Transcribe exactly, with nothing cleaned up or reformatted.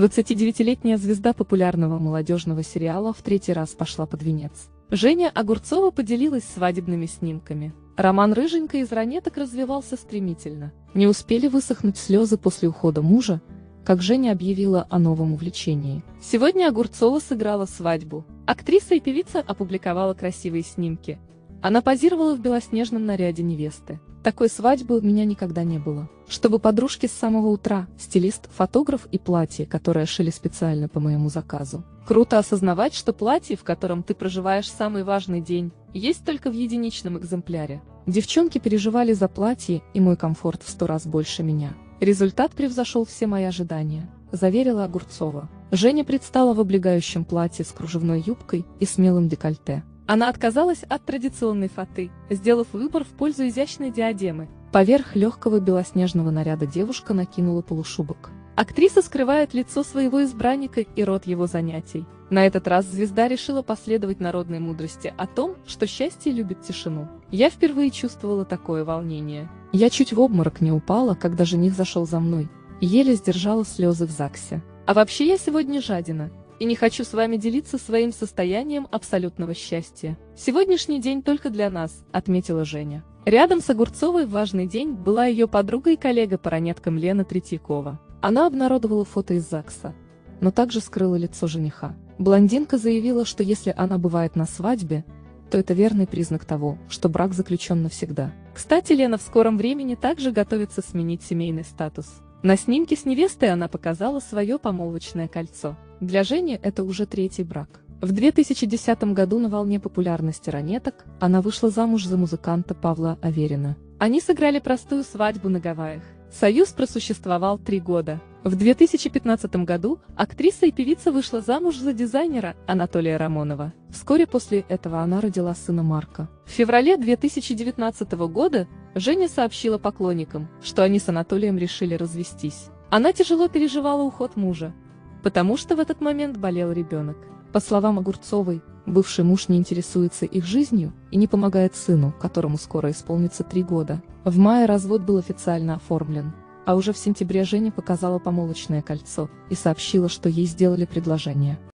двадцатидевятилетняя звезда популярного молодежного сериала в третий раз пошла под венец. Женя Огурцова поделилась свадебными снимками. Роман Рыженька из «Ранеток» развивался стремительно. Не успели высохнуть слезы после ухода мужа, как Женя объявила о новом увлечении. Сегодня Огурцова сыграла свадьбу. Актриса и певица опубликовала красивые снимки. Она позировала в белоснежном наряде невесты. Такой свадьбы у меня никогда не было. Чтобы подружки с самого утра, стилист, фотограф и платье, которое шили специально по моему заказу. Круто осознавать, что платье, в котором ты проживаешь самый важный день, есть только в единичном экземпляре. Девчонки переживали за платье и мой комфорт в сто раз больше меня. Результат превзошел все мои ожидания, заверила Огурцова. Женя предстала в облегающем платье с кружевной юбкой и смелым декольте. Она отказалась от традиционной фаты, сделав выбор в пользу изящной диадемы. Поверх легкого белоснежного наряда девушка накинула полушубок. Актриса скрывает лицо своего избранника и род его занятий. На этот раз звезда решила последовать народной мудрости о том, что счастье любит тишину. Я впервые чувствовала такое волнение. Я чуть в обморок не упала, когда жених зашел за мной, и еле сдержала слезы в ЗАГСе. А вообще я сегодня жадина. И не хочу с вами делиться своим состоянием абсолютного счастья. Сегодняшний день только для нас, отметила Женя. Рядом с Огурцовой в важный день была ее подруга и коллега по «Ранеткам» Лена Третьякова. Она обнародовала фото из ЗАГСа, но также скрыла лицо жениха. Блондинка заявила, что если она бывает на свадьбе, то это верный признак того, что брак заключен навсегда. Кстати, Лена в скором времени также готовится сменить семейный статус. На снимке с невестой она показала свое помолвочное кольцо. Для Жени это уже третий брак. В две тысячи десятом году на волне популярности «Ранеток» она вышла замуж за музыканта Павла Аверина. Они сыграли простую свадьбу на Гавайях. Союз просуществовал три года. В две тысячи пятнадцатом году актриса и певица вышла замуж за дизайнера Анатолия Ромонова. Вскоре после этого она родила сына Марка. В феврале две тысячи девятнадцатого года Женя сообщила поклонникам, что они с Анатолием решили развестись. Она тяжело переживала уход мужа, потому что в этот момент болел ребенок. По словам Огурцовой, бывший муж не интересуется их жизнью и не помогает сыну, которому скоро исполнится три года. В мае развод был официально оформлен, а уже в сентябре Женя показала помолвочное кольцо и сообщила, что ей сделали предложение.